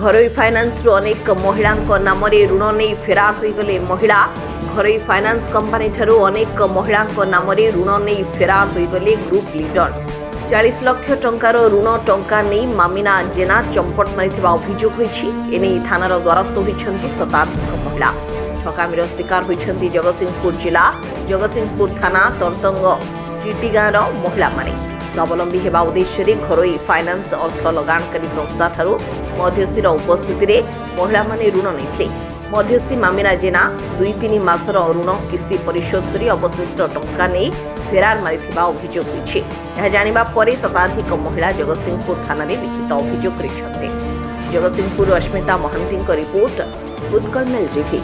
घरोई finance अनेक महिला नाम ऋण नहीं फेरार हो गले महिला। घरोई फाइनान्स कंपनी ठारू अनेक महिला नाम ऋण नहीं फेरार हो गले ग्रुप लीडर। 40 लाख टंकार ऋण टंका नहीं मामिना जेना चंपट मारिथिबा अभियोग होईछि। एने थानार द्वारस्थ होइछन्ति शताधिक महिला। ठकामीर शिकार होइछन्ति जगतसिंहपुर जिला जगतसिंहपुर थाना तरतंग टीटीगाँर महिला माने। स्वावलंबी हेबा उद्देश्य घरोई फाइनान्स अर्थ लगाणकारी संस्था ठारू मध्यस्थीर उपस्थिति में महिला माने ऋण नहीं। मध्यस्थी मामिना जेना 2-3 मासर ऋण किस्ती परिशोध कर अवशिष्ट टंका नहीं फेरार मारिथिबा अभियोग होइछि। यह जानिबा परे शताधिक महिला जगतसिंहपुर थाना रे लिखित अभियोग करिसथि। Jagatsinghpur Asmita Mahanty report Utkal Mail TV.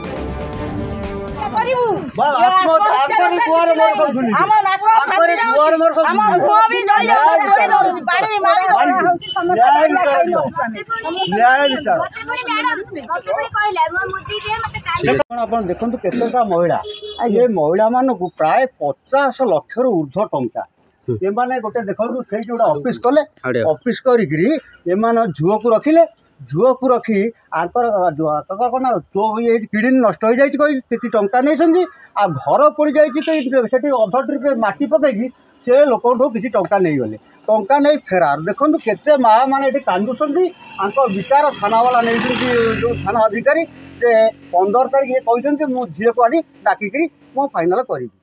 देखो केतटा महिला ये महिला मान प्राय 50 लाख ऊर्ध्व टंका एमाने गोटे देखो से ऑफिस कले ऑफिस करी झुओ को रखिले झुओ को रखी आंकर कौन किडनी नष्ट हो जाती टंका नहीं आ घर पड़ जाती अध ट्रिप माटी पकई से लोक किसी टंका नहीं गले टंका नहीं फेरार। देखो केते माँ मैंने कांदुंट विचार थाना वाला नहीं जो थाना अधिकारी से 15 तारीख ये कहते मुझे झील को आनी डाकिकी मो फाइनाल करी।